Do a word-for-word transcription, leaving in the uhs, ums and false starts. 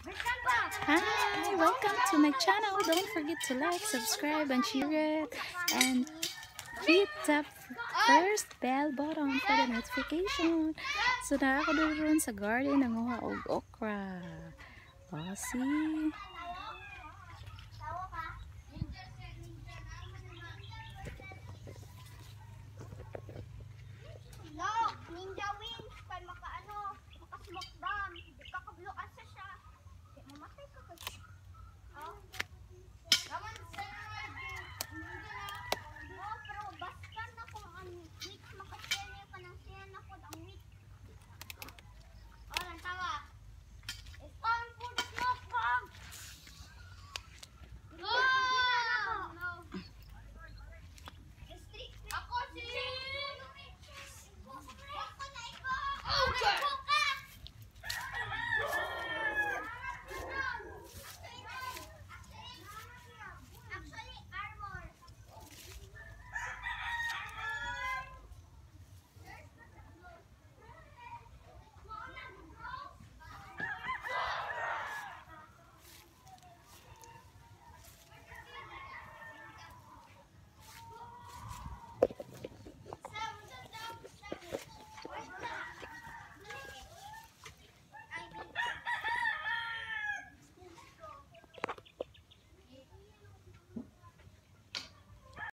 Hi, welcome to my channel. Don't forget to like, subscribe, and share it. And hit the first bell button for the notification. So na ako doon sa garden nanguha og okra. Oh, see?